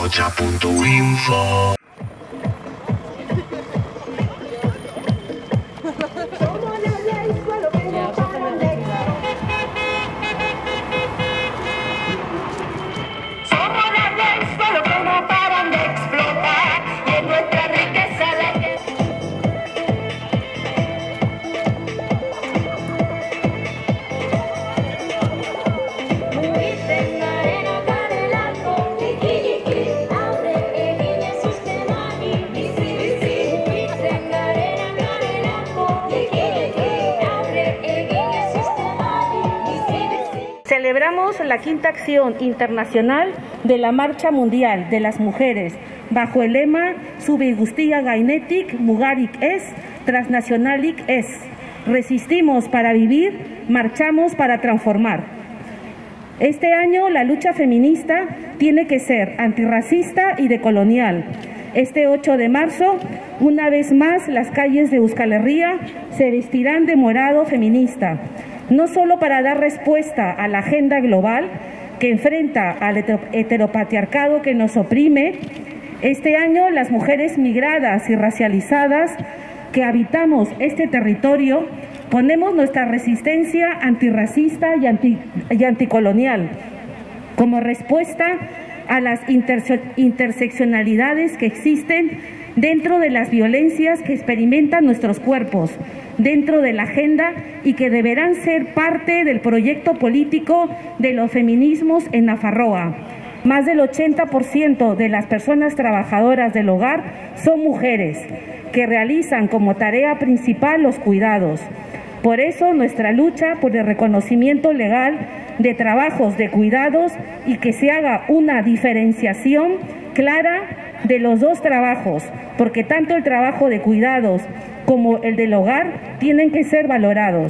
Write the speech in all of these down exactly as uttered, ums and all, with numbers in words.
Mocha punto info. Celebramos la quinta acción internacional de la Marcha Mundial de las Mujeres bajo el lema Zubi guztia gainetik mugarik ez, transnacionalik ez. Resistimos para vivir, marchamos para transformar. Este año la lucha feminista tiene que ser antirracista y decolonial. Este ocho de marzo, una vez más, las calles de Euskal Herria se vestirán de morado feminista, no solo para dar respuesta a la agenda global que enfrenta al heteropatriarcado que nos oprime. Este año las mujeres migradas y racializadas que habitamos este territorio ponemos nuestra resistencia antirracista y, anti, y anticolonial como respuesta a las interse interseccionalidades que existen dentro de las violencias que experimentan nuestros cuerpos, dentro de la agenda y que deberán ser parte del proyecto político de los feminismos en Nafarroa. Más del ochenta por ciento de las personas trabajadoras del hogar son mujeres que realizan como tarea principal los cuidados. Por eso nuestra lucha por el reconocimiento legal de trabajos de cuidados y que se haga una diferenciación clara de los dos trabajos, porque tanto el trabajo de cuidados como el del hogar tienen que ser valorados,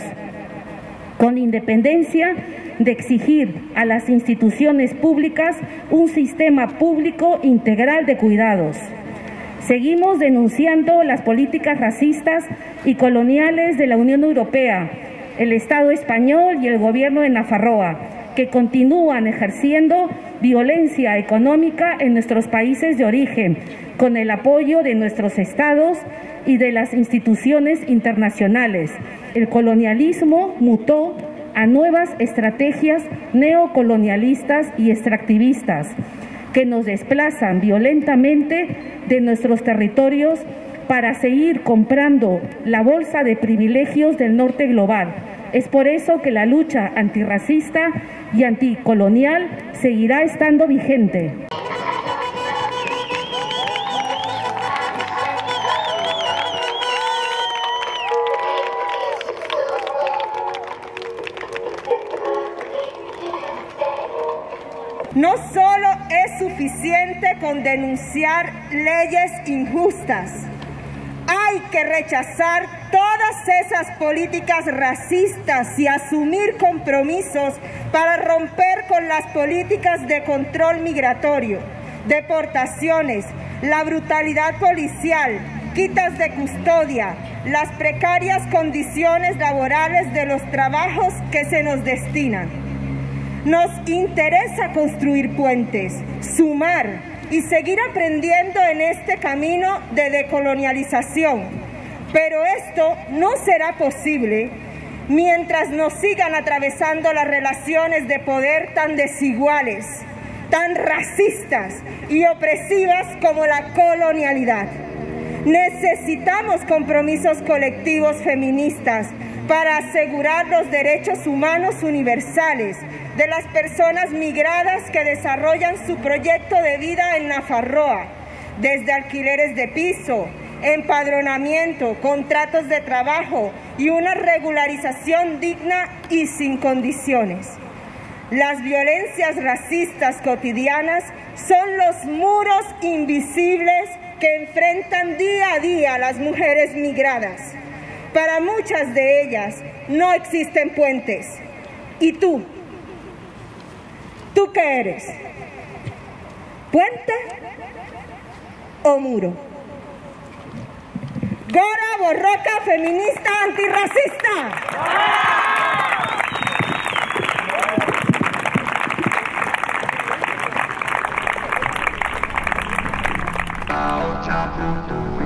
con independencia de exigir a las instituciones públicas un sistema público integral de cuidados. Seguimos denunciando las políticas racistas y coloniales de la Unión Europea, el Estado español y el Gobierno de Nafarroa, que continúan ejerciendo violencia económica en nuestros países de origen, con el apoyo de nuestros estados y de las instituciones internacionales. El colonialismo mutó a nuevas estrategias neocolonialistas y extractivistas que nos desplazan violentamente de nuestros territorios para seguir comprando la bolsa de privilegios del norte global. Es por eso que la lucha antirracista y anticolonial seguirá estando vigente. No solo es suficiente con denunciar leyes injustas, hay que rechazar todas esas políticas racistas y asumir compromisos para romper con las políticas de control migratorio, deportaciones, la brutalidad policial, quitas de custodia, las precarias condiciones laborales de los trabajos que se nos destinan. Nos interesa construir puentes, sumar y seguir aprendiendo en este camino de decolonialización. Pero esto no será posible mientras nos sigan atravesando las relaciones de poder tan desiguales, tan racistas y opresivas como la colonialidad. Necesitamos compromisos colectivos feministas para asegurar los derechos humanos universales de las personas migradas que desarrollan su proyecto de vida en Nafarroa, desde alquileres de piso, empadronamiento, contratos de trabajo y una regularización digna y sin condiciones. Las violencias racistas cotidianas son los muros invisibles que enfrentan día a día las mujeres migradas. Para muchas de ellas no existen puentes. ¿Y tú? ¿Tú qué eres? ¿Puente o muro? Gora Borroka, feminista antirracista. Welcome to